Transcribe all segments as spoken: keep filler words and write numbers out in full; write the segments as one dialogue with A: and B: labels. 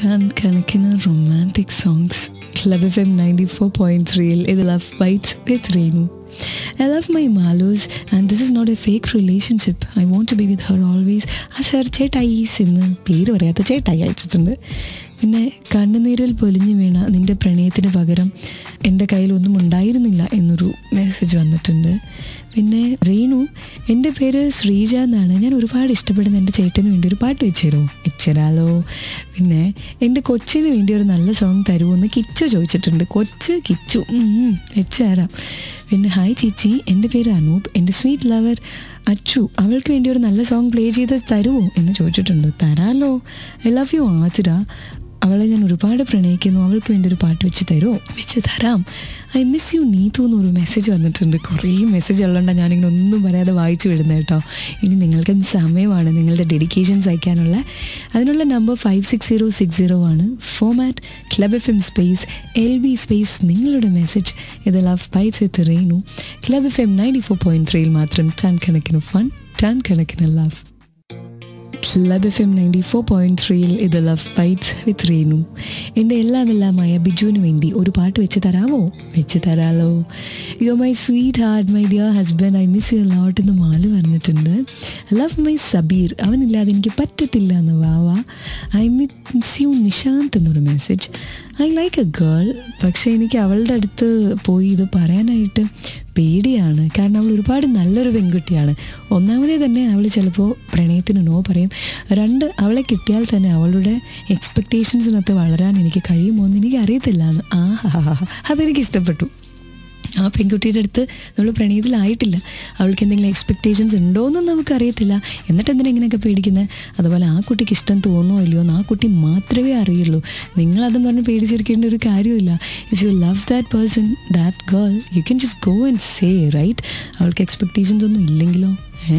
A: Ton കണക്കിന് romantic songs club F M ninety four point ത്രീയിൽ ഇത് love bites with Renu. I love my Malus and this is not a fake relationship. I want to be with her always. ആ sir ചേട്ടായിസ് എന്ന് പേര് പറയാത്ത ചേട്ടായി അയച്ചിട്ടുണ്ട്. പിന്നെ കണ്ണുനീരിൽ പൊലിഞ്ഞു വീണ നിൻ്റെ പ്രണയത്തിന് പകരം എൻ്റെ കയ്യിലൊന്നും ഉണ്ടായിരുന്നില്ല എന്നൊരു മെസ്സേജ് വന്നിട്ടുണ്ട്. പിന്നെ രേണു, എൻ്റെ പേര് ശ്രീജ എന്നാണ്. ഞാൻ ഒരുപാട് ഇഷ്ടപ്പെടുന്ന എൻ്റെ ചേട്ടന് വേണ്ടി ഒരു പാട്ട് വെച്ച് തരുമോ? വെച്ചുതരാലോ. പിന്നെ എൻ്റെ കൊച്ചിന് വേണ്ടി ഒരു നല്ല സോങ് തരുമോ എന്ന് കിച്ചു ചോദിച്ചിട്ടുണ്ട്. കൊച്ച് കിച്ചു വെച്ച് തരാം. പിന്നെ ഹായ് ചേച്ചി, എൻ്റെ പേര് അനൂപ്. എൻ്റെ സ്വീറ്റ് ലവർ അച്ചു അവൾക്ക് വേണ്ടി ഒരു നല്ല സോങ് പ്ലേ ചെയ്ത് തരുമോ എന്ന് ചോദിച്ചിട്ടുണ്ട്. തരാലോ. I love you Athira. അവളെ ഞാൻ ഒരുപാട് പ്രണയിക്കുന്നു, അവൾക്ക് വേണ്ടി ഒരു പാട്ട് വെച്ച് തരുമോ? വെച്ച് തരാം. ഐ മിസ് യു നീതു എന്നൊരു മെസ്സേജ് വന്നിട്ടുണ്ട്. കുറേ മെസ്സേജ് ഉള്ളതുകൊണ്ടാണ് ഞാനിങ്ങനെ ഒന്നും പറയാതെ വായിച്ചു വിടുന്നത് കേട്ടോ. ഇനി നിങ്ങൾക്ക് സമയമാണ് നിങ്ങളുടെ ഡെഡിക്കേഷൻസ് അയക്കാനുള്ള. അതിനുള്ള number five six zero six zero ആണ്. Format club F M space L B space നിങ്ങളുടെ മെസ്സേജ്. ഇത് love bites with Renu. Club F M ninety four point ത്രീയിൽ മാത്രം ടൺ കണക്കിന് ഫൺ, ടൺ കണക്കിന് love. Club F M ninety four point ത്രീയിൽ ഇത് love bites with Renu. എൻ്റെ എല്ലാം എല്ലാമായ ബിജുവിന് വേണ്ടി ഒരു പാട്ട് വെച്ച് തരാമോ? വെച്ച് തരാലോ. You my sweetheart my dear husband, I miss you lot എന്ന് മാല് പറഞ്ഞിട്ടുണ്ട്. ലവ് മൈ സബീർ, അവനില്ലാതെ എനിക്ക് പറ്റത്തില്ല എന്ന് വാവ. ഐ മിസ് യു നിഷാന്ത് എന്നൊരു message. I like a girl, പക്ഷേ എനിക്ക് അവളുടെ അടുത്ത് പോയി ഇത് പറയാനായിട്ട് പേടിയാണ്. കാരണം അവൾ ഒരുപാട് നല്ലൊരു പെൺകുട്ടിയാണ്. ഒന്നാമതേ തന്നെ അവൾ ചിലപ്പോൾ പ്രണയത്തിന് നോ പറയും. രണ്ട്, അവളെ കിട്ടിയാൽ തന്നെ അവളുടെ എക്സ്പെക്റ്റേഷൻസിനകത്ത് വളരാൻ എനിക്ക് കഴിയുമോ എന്ന് എനിക്ക് അറിയത്തില്ല എന്ന്. ആ ഹാ ഹാ അതെനിക്ക് ഇഷ്ടപ്പെട്ടു. ആ പെൺകുട്ടിയുടെ അടുത്ത് നമ്മൾ പ്രണയത്തിലായിട്ടില്ല, അവൾക്ക് എന്തെങ്കിലും എക്സ്പെക്റ്റേഷൻസ് ഉണ്ടോയെന്നും നമുക്കറിയത്തില്ല. എന്നിട്ട് എന്തിനാ ഇങ്ങനെയൊക്കെ പേടിക്കുന്നത്? അതുപോലെ ആ കുട്ടിക്ക് ഇഷ്ടം തോന്നുമോ ഇല്ലയോ എന്ന് ആ കുട്ടി മാത്രമേ അറിയുള്ളൂ. നിങ്ങളതും പറഞ്ഞ് പേടിച്ചിരിക്കേണ്ട ഒരു കാര്യമില്ല. If you love that person, that girl, you can just go and say right. അവൾക്ക് എക്സ്പെക്റ്റേഷൻസ് ഒന്നും ഇല്ലെങ്കിലോ? ഏ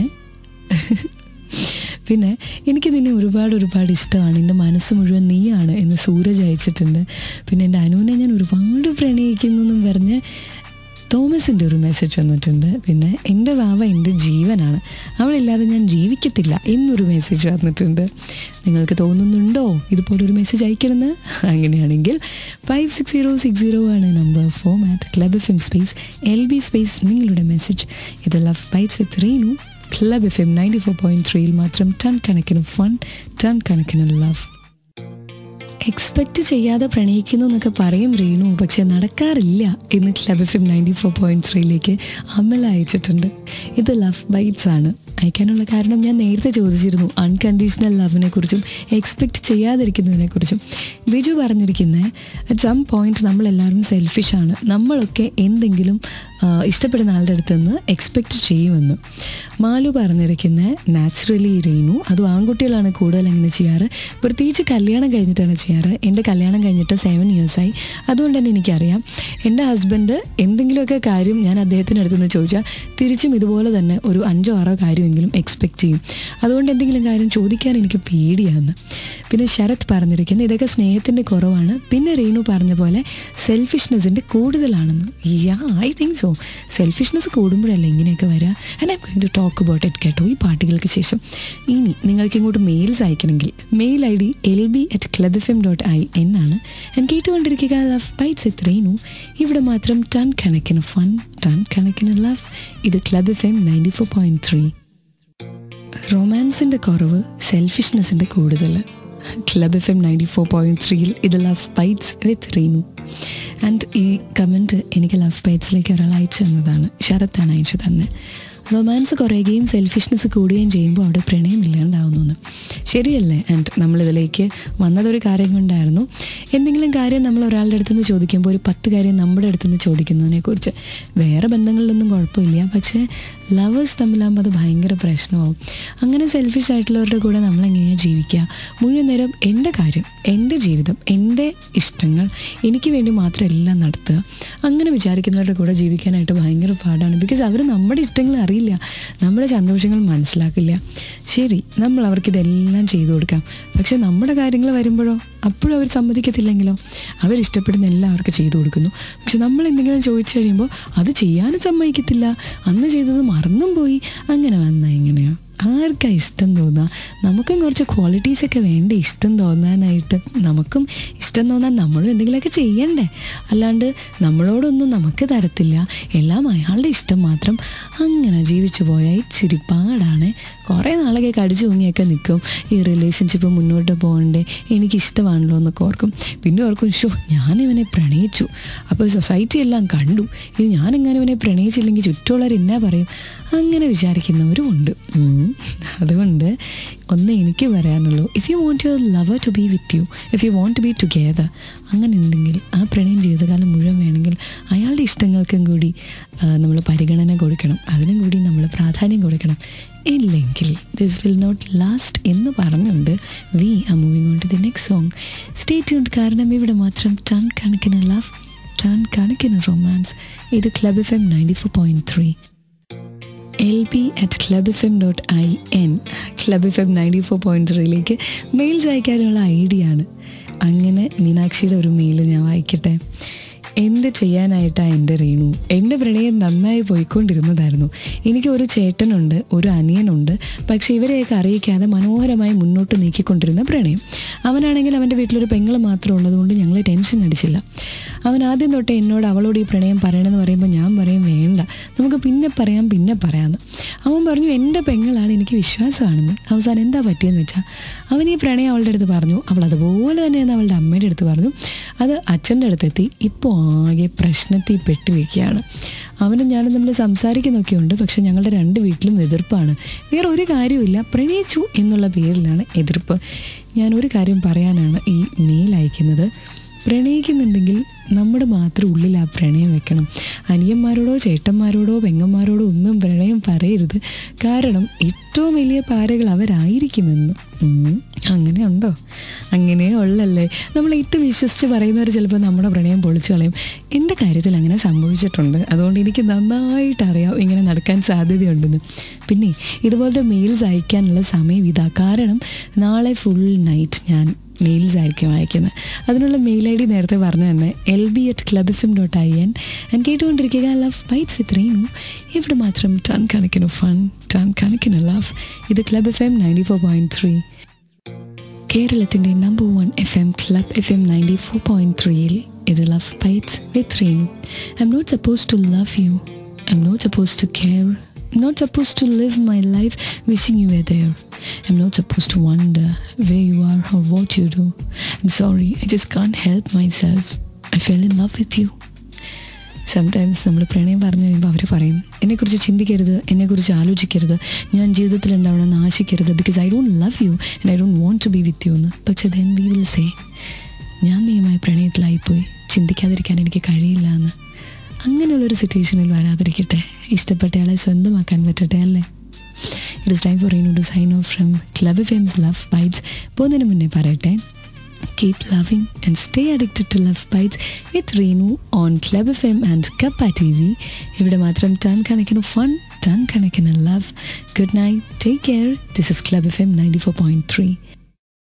A: പിന്നെ എനിക്ക് നിന്നെ ഒരുപാട് ഒരുപാട് ഇഷ്ടമാണ്, എൻ്റെ മനസ്സ് മുഴുവൻ നീയാണ് എന്ന് സൂരജ് അയച്ചിട്ടുണ്ട്. പിന്നെ എൻ്റെ അനുവിനെ ഞാൻ ഒരുപാട് പ്രണയിക്കുന്നു എന്നും പറഞ്ഞ് തോമസിൻ്റെ ഒരു മെസ്സേജ് വന്നിട്ടുണ്ട്. പിന്നെ എൻ്റെ വാവ എൻ്റെ ജീവനാണ്, അവളില്ലാതെ ഞാൻ ജീവിക്കത്തില്ല എന്നൊരു മെസ്സേജ് വന്നിട്ടുണ്ട്. നിങ്ങൾക്ക് തോന്നുന്നുണ്ടോ ഇതുപോലൊരു മെസ്സേജ് അയക്കണമെന്ന്? അങ്ങനെയാണെങ്കിൽ five six zero six zero ആണ് number. Format club F M space L B space നിങ്ങളുടെ മെസ്സേജ്. ഇത് love bites with Renu. Club F M ninety four point ത്രീയിൽ മാത്രം ടൺ കണക്കിന് ഫൺ, ടൺ കണക്കിന് ലവ്. എക്സ്പെക്റ്റ് ചെയ്യാതെ പ്രണയിക്കുന്നു എന്നൊക്കെ പറയും രേണു, പക്ഷെ നടക്കാറില്ല എന്ന് club F M ninety four point ത്രീയിലേക്ക് അമല അയച്ചിട്ടുണ്ട്. ഇത് ലവ് ബൈറ്റ്സ് ആണ്. അയക്കാനുള്ള കാരണം ഞാൻ നേരത്തെ ചോദിച്ചിരുന്നു, അൺകണ്ടീഷണൽ ലവിനെ കുറിച്ചും എക്സ്പെക്റ്റ് ചെയ്യാതിരിക്കുന്നതിനെ കുറിച്ചും. ബിജു പറഞ്ഞിരിക്കുന്നത് അറ്റ് സം പോയിന്റ് നമ്മളെല്ലാവരും സെൽഫിഷാണ്, നമ്മളൊക്കെ എന്തെങ്കിലും ഇഷ്ടപ്പെടുന്ന ആളുടെ അടുത്ത് നിന്ന് എക്സ്പെക്റ്റ് ചെയ്യുമെന്ന്. മാലു പറഞ്ഞിരിക്കുന്നത് നാച്ചുറലി രേണു, അതും ആൺകുട്ടികളാണ് കൂടുതൽ അങ്ങനെ ചെയ്യാറ്, പ്രത്യേകിച്ച് കല്യാണം കഴിഞ്ഞിട്ടാണ് ചെയ്യാറ്. എൻ്റെ കല്യാണം കഴിഞ്ഞിട്ട് സെവൻ ഇയേഴ്സായി, അതുകൊണ്ട് തന്നെ എനിക്കറിയാം എൻ്റെ ഹസ്ബൻഡ് എന്തെങ്കിലുമൊക്കെ കാര്യം ഞാൻ അദ്ദേഹത്തിൻ്റെ അടുത്ത് നിന്ന് ചോദിച്ചാൽ തിരിച്ചും ഇതുപോലെ തന്നെ ഒരു അഞ്ചോ ആറോ കാര്യമെങ്കിലും എക്സ്പെക്റ്റ് ചെയ്യും. അതുകൊണ്ട് എന്തെങ്കിലും കാര്യം ചോദിക്കാൻ എനിക്ക് പേടിയാണ്. പിന്നെ ശരത് പറഞ്ഞിരിക്കുന്നത് ഇതൊക്കെ സ്നേഹത്തിൻ്റെ കുറവാണ്. പിന്നെ രേണു പറഞ്ഞ പോലെ സെൽഫിഷ്നെസ്സിൻ്റെ കൂടുതലാണെന്ന്. Yeah I think so. സെൽഫിഷ്നെസ് കൂടുമ്പോഴല്ലേ ഇങ്ങനെയൊക്കെ വരിക. And I going to talk about it കേട്ടോ ഈ പാട്ടുകൾക്ക് ശേഷം. ഇനി നിങ്ങൾക്ക് ഇങ്ങോട്ട് മെയിൽസ് അയക്കണമെങ്കിൽ mail I D L B at club F M dot I N ആണ്. ഞാൻ കേട്ടുകൊണ്ടിരിക്കുക ലവ് ബൈറ്റ്സ് വിത്ത് രേണു. ഇവിടെ മാത്രം ടൺ കണക്കിന് ഫൺ, ടൺ കണക്കിന് ലവ്. ഇത് club F M ninety four point three. റൊമാൻസിൻ്റെ കുറവ്, സെൽഫിഷ്നെസ്സിൻ്റെ കൂടുതൽ. Club F M ninety four point ത്രീയിൽ ഇത് love bites with Renu. And ഈ കമൻറ്റ് എനിക്ക് ലവ് ബൈറ്റ്സിലേക്ക് ഒരാൾ അയച്ചു തന്നതാണ്. ശരത്താണ് അയച്ചു തന്നെ. റൊമാൻസ് കുറയുകയും സെൽഫിഷ്നെസ് കൂടുകയും ചെയ്യുമ്പോൾ അവിടെ പ്രണയം ഇല്ലാണ്ടാവുന്നു. ശരിയല്ലേ? ആൻഡ് നമ്മളിതിലേക്ക് വന്നതൊരു കാര്യം കൊണ്ടായിരുന്നു. എന്തെങ്കിലും കാര്യം നമ്മൾ ഒരാളുടെ അടുത്ത് നിന്ന് ചോദിക്കുമ്പോൾ ഒരു പത്ത് കാര്യം നമ്മുടെ അടുത്ത് നിന്ന് ചോദിക്കുന്നതിനെക്കുറിച്ച്. വേറെ ബന്ധങ്ങളിലൊന്നും കുഴപ്പമില്ല, പക്ഷേ ലവേഴ്സ് തമ്മിലാകുമ്പോൾ അത് ഭയങ്കര പ്രശ്നമാവും. അങ്ങനെ സെൽഫിഷ് ആയിട്ടുള്ളവരുടെ കൂടെ നമ്മളെങ്ങനെയാണ് ജീവിക്കുക? മുഴുവൻ നേരം എൻ്റെ കാര്യം, എൻ്റെ ജീവിതം, എൻ്റെ ഇഷ്ടങ്ങൾ, എനിക്ക് വേണ്ടി മാത്രം എല്ലാം നടത്തുക. അങ്ങനെ വിചാരിക്കുന്നവരുടെ കൂടെ ജീവിക്കാനായിട്ട് ഭയങ്കര പാടാണ്. ബിക്കോസ് അവർ നമ്മുടെ ഇഷ്ടങ്ങൾ അറിയില്ല, നമ്മുടെ സന്തോഷങ്ങൾ മനസ്സിലാക്കില്ല. ശരി, നമ്മൾ അവർക്കിതെല്ലാം ചെയ്തു കൊടുക്കാം, പക്ഷെ നമ്മുടെ കാര്യങ്ങൾ വരുമ്പോഴോ അപ്പോഴും അവർ സമ്മതിക്കത്തില്ലെങ്കിലോ? അവരിഷ്ടപ്പെടുന്ന എല്ലാം അവർക്ക് ചെയ്തു കൊടുക്കുന്നു, പക്ഷെ നമ്മൾ എന്തെങ്കിലും ചോദിച്ചു കഴിയുമ്പോൾ അത് ചെയ്യാനും സമ്മതിക്കത്തില്ല. അന്ന് ചെയ്തത് മറന്നും പോയി. അങ്ങനെ വന്നാൽ എങ്ങനെയാണ്? ആർക്കാ ഇഷ്ടം തോന്നുക? നമുക്കും കുറച്ച് ക്വാളിറ്റീസൊക്കെ വേണ്ടേ ഇഷ്ടം തോന്നാനായിട്ട്? നമുക്കും ഇഷ്ടം തോന്നാൻ നമ്മളും എന്തെങ്കിലുമൊക്കെ ചെയ്യണ്ടേ? അല്ലാണ്ട് നമ്മളോടൊന്നും നമുക്ക് തരത്തില്ല, എല്ലാം അയാളുടെ ഇഷ്ടം മാത്രം അങ്ങനെ ജീവിച്ചു പോയാൽ ഇച്ചിരി പാടാണ്. കുറേ നാളൊക്കെ കടിച്ചു തൂങ്ങിയൊക്കെ നിൽക്കും. ഈ റിലേഷൻഷിപ്പ് മുന്നോട്ട് പോകണ്ടേ, എനിക്കിഷ്ടമാണല്ലോ എന്നൊക്കെ ഓർക്കും. പിന്നെ ഓർക്കും, ഷോ ഞാനിവനെ പ്രണയിച്ചു, അപ്പോൾ സൊസൈറ്റി എല്ലാം കണ്ടു, ഇത് ഞാനെങ്ങനെ ഇവനെ പ്രണയിച്ചില്ലെങ്കിൽ ചുറ്റുമുള്ളവർ എന്നാ പറയും, അങ്ങനെ വിചാരിക്കുന്നവരും ഉണ്ട്. അതുകൊണ്ട് ഒന്ന് എനിക്ക് പറയാനുള്ളൂ, if you want your lover to be with you, if you want to be together, അങ്ങനെ ഉണ്ടെങ്കിൽ ആ പ്രണയം ജീവിതകാലം മുഴുവൻ വേണമെങ്കിൽ അയാളുടെ ഇഷ്ടങ്ങൾക്കും കൂടി നമ്മൾ പരിഗണന കൊടുക്കണം, അതിനും കൂടി നമ്മൾ പ്രാധാന്യം കൊടുക്കണം. ഇല്ലെങ്കിൽ ദിസ് വിൽ നോട്ട് ലാസ്റ്റ് എന്ന് പറഞ്ഞുകൊണ്ട് we are moving on to the next song. Stay tuned, കാരണം ഇവിടെ മാത്രം ടൺ കണക്കിന് ലവ്, ടൺ കണക്കിന് റൊമാൻസ്. ഇത് club F M ninety four point three. L B at club F M dot I N club F M ninety four point ത്രീയിലേക്ക് mails അയക്കാനുള്ള idea ആണ്. അങ്ങനെ മീനാക്ഷിയുടെ ഒരു മെയിൽ ഞാൻ വായിക്കട്ടെ. എന്ത് ചെയ്യാനായിട്ടാണ് എൻ്റെ രേണു, എൻ്റെ പ്രണയം നന്നായി പോയിക്കൊണ്ടിരുന്നതായിരുന്നു. എനിക്ക് ഒരു ചേട്ടനുണ്ട്, ഒരു അനിയനുണ്ട്, പക്ഷേ ഇവരെയൊക്കെ അറിയിക്കാതെ മനോഹരമായി മുന്നോട്ട് നീക്കിക്കൊണ്ടിരുന്ന പ്രണയം. അവനാണെങ്കിൽ അവൻ്റെ വീട്ടിലൊരു പെങ്ങൾ മാത്രം ഉള്ളതുകൊണ്ട് ഞങ്ങൾ ടെൻഷൻ അടിച്ചില്ല. അവൻ ആദ്യം തൊട്ടേ എന്നോട് അവളോട് ഈ പ്രണയം പറയണമെന്ന് പറയുമ്പോൾ ഞാൻ പറയും വേണ്ട, നമുക്ക് പിന്നെ പറയാം പിന്നെ പറയാമെന്ന്. അവൻ പറഞ്ഞു എൻ്റെ പെങ്ങളാണ്, എനിക്ക് വിശ്വാസമാണെന്ന്. അവസാനം എന്താ പറ്റിയെന്ന് വെച്ചാൽ അവൻ ഈ പ്രണയം അവളുടെ അടുത്ത് പറഞ്ഞു, അവൾ അതുപോലെ തന്നെയെന്ന് അവളുടെ അമ്മയുടെ അടുത്ത് പറഞ്ഞു. അത് അച്ഛൻ്റെ അടുത്തെത്തി. ഇപ്പോൾ ആകെ പ്രശ്നത്തിൽ പെട്ടുവയ്ക്കുകയാണ്. അവനും ഞാനും നമ്മൾ സംസാരിക്കുന്നൊക്കെ ഉണ്ട്, പക്ഷെ ഞങ്ങളുടെ രണ്ട് വീട്ടിലും എതിർപ്പാണ്. വേറെ ഒരു കാര്യമില്ല, പ്രണയിച്ചു എന്നുള്ള പേരിലാണ് എതിർപ്പ്. ഞാനൊരു കാര്യം പറയാനാണ് ഈ മെയിൽ അയക്കുന്നത്. പ്രണയിക്കുന്നുണ്ടെങ്കിൽ നമ്മുടെ മാത്രം ഉള്ളിൽ ആ പ്രണയം വെക്കണം. അനിയന്മാരോടോ ചേട്ടന്മാരോടോ പെങ്ങന്മാരോടോ ഒന്നും പ്രണയം പറയരുത്, കാരണം ഏറ്റവും വലിയ പാരകൾ അവരായിരിക്കുമെന്ന്. അങ്ങനെ ഉണ്ടോ? അങ്ങനെ ഉള്ളല്ലേ. നമ്മൾ ഏറ്റവും വിശ്വസിച്ച് പറയുന്നവർ ചിലപ്പോൾ നമ്മുടെ പ്രണയം പൊളിച്ചു കളയും. എൻ്റെ കാര്യത്തിൽ അങ്ങനെ സംഭവിച്ചിട്ടുണ്ട്, അതുകൊണ്ട് എനിക്ക് നന്നായിട്ട് അറിയാം ഇങ്ങനെ നടക്കാൻ സാധ്യതയുണ്ടെന്ന്. പിന്നെ ഇതുപോലത്തെ മെയിൽസ് അയക്കാനുള്ള സമയം ഇതാ, കാരണം നാളെ ഫുൾ നൈറ്റ് ഞാൻ മെയിൽസ് ആയിരിക്കും അയക്കുന്നത്. അതിനുള്ള മെയിൽ ഐ ഡി നേരത്തെ പറഞ്ഞു തന്നെ, L B at club F M dot I N. ഞാൻ കേട്ടുകൊണ്ടിരിക്കുക ലവ് ബൈറ്റ്സ് വിത്ത് റീനു. ഇവിടെ മാത്രം ടൺ കണക്കിന് ഫൺ, ടൺ കണക്കിന് ലവ്. ഇത് club F M ninety four point three, കേരളത്തിൻ്റെ number one F M. Club F M ninety four point ത്രീയിൽ ഇത് love bites with Reenu. I'm not suppose to love you, I'm not suppose to care, I'm not supposed to live my life wishing you were there. I'm not supposed to wonder where you are or what you do. I'm sorry, I just can't help myself. I fell in love with you. Sometimes നമ്മൾ പ്രണയം പറഞ്ഞു കഴിയുമ്പോൾ അവർ പറയും, എന്നെക്കുറിച്ച് ചിന്തിക്കരുത്, എന്നെക്കുറിച്ച് ആലോചിക്കരുത്, ഞാൻ ജീവിതത്തിൽ ഉണ്ടാവണമെന്ന് ആശിക്കരുത്, because I don't love you and I don't want to be with you എന്ന്. പക്ഷെ ദെൻ വി വിൽ സേ, ഞാൻ നീയുമായി പ്രണയത്തിലായിപ്പോയി, ചിന്തിക്കാതിരിക്കാൻ എനിക്ക് കഴിയില്ല എന്ന്. അങ്ങനെയുള്ളൊരു സിറ്റുവേഷനിൽ വരാതിരിക്കട്ടെ, ഇഷ്ടപ്പെട്ടയാളെ സ്വന്തമാക്കാൻ പറ്റട്ടെ, അല്ലേ? It is time for Reenu to sign off from club F M's love bites. പോകുന്നതിന് മുന്നേ പറയട്ടെ, keep loving and stay addicted to love bites with Reenu on club F M and Kappa T V. ഇവിടെ മാത്രം ടൺ കണക്കിന് ഫൺ, ടൺ കണക്കിന് love. Good night, take care. This is club F M ninety four point three.